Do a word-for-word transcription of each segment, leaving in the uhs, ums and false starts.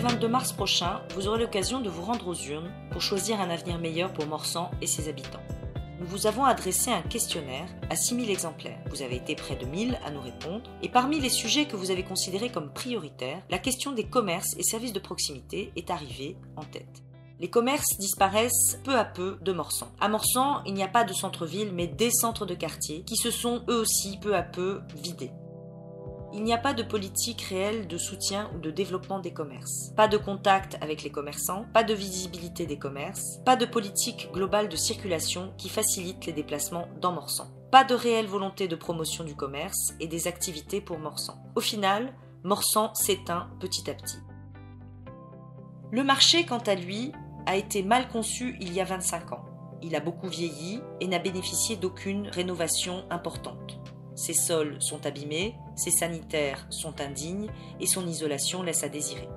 vingt-deux mars prochain, vous aurez l'occasion de vous rendre aux urnes pour choisir un avenir meilleur pour Morsan et ses habitants. Nous vous avons adressé un questionnaire à six mille exemplaires. Vous avez été près de mille à nous répondre. Et parmi les sujets que vous avez considérés comme prioritaires, la question des commerces et services de proximité est arrivée en tête. Les commerces disparaissent peu à peu de Morsan. À Morsan, il n'y a pas de centre-ville, mais des centres de quartier qui se sont eux aussi peu à peu vidés. Il n'y a pas de politique réelle de soutien ou de développement des commerces. Pas de contact avec les commerçants, pas de visibilité des commerces, pas de politique globale de circulation qui facilite les déplacements dans Morsan. Pas de réelle volonté de promotion du commerce et des activités pour Morsan. Au final, Morsan s'éteint petit à petit. Le marché, quant à lui, a été mal conçu il y a vingt-cinq ans. Il a beaucoup vieilli et n'a bénéficié d'aucune rénovation importante. Ses sols sont abîmés, ses sanitaires sont indignes et son isolation laisse à désirer.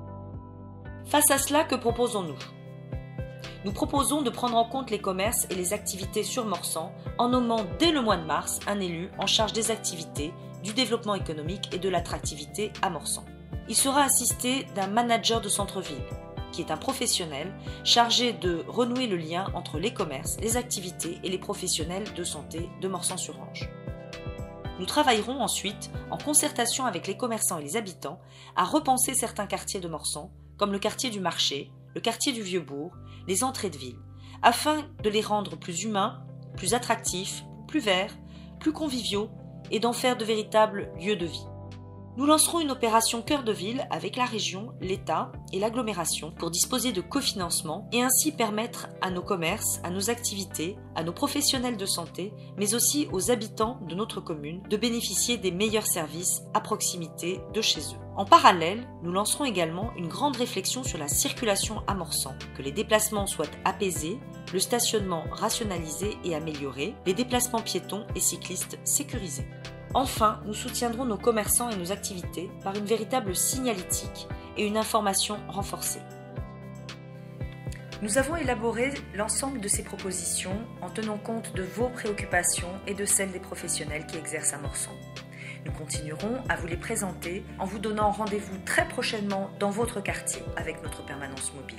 Face à cela, que proposons-nous ? Nous proposons de prendre en compte les commerces et les activités sur Morsan en nommant dès le mois de mars un élu en charge des activités, du développement économique et de l'attractivité à Morsan. Il sera assisté d'un manager de centre-ville, qui est un professionnel chargé de renouer le lien entre les commerces, les activités et les professionnels de santé de Morsan-sur-Orge. Nous travaillerons ensuite, en concertation avec les commerçants et les habitants, à repenser certains quartiers de Morsan, comme le quartier du marché, le quartier du Vieux-Bourg, les entrées de ville, afin de les rendre plus humains, plus attractifs, plus verts, plus conviviaux et d'en faire de véritables lieux de vie. Nous lancerons une opération cœur de ville avec la région, l'État et l'agglomération pour disposer de cofinancement et ainsi permettre à nos commerces, à nos activités, à nos professionnels de santé, mais aussi aux habitants de notre commune de bénéficier des meilleurs services à proximité de chez eux. En parallèle, nous lancerons également une grande réflexion sur la circulation à Morsan, que les déplacements soient apaisés, le stationnement rationalisé et amélioré, les déplacements piétons et cyclistes sécurisés. Enfin, nous soutiendrons nos commerçants et nos activités par une véritable signalétique et une information renforcée. Nous avons élaboré l'ensemble de ces propositions en tenant compte de vos préoccupations et de celles des professionnels qui exercent à Morsan. Nous continuerons à vous les présenter en vous donnant rendez-vous très prochainement dans votre quartier avec notre permanence mobile.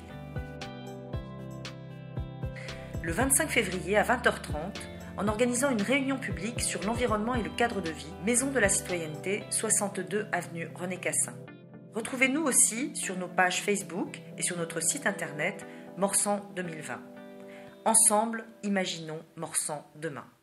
Le vingt-cinq février à vingt heures trente, en organisant une réunion publique sur l'environnement et le cadre de vie, Maison de la Citoyenneté, soixante-deux avenue René Cassin. Retrouvez-nous aussi sur nos pages Facebook et sur notre site internet Morsan deux mille vingt. Ensemble, imaginons Morsan demain.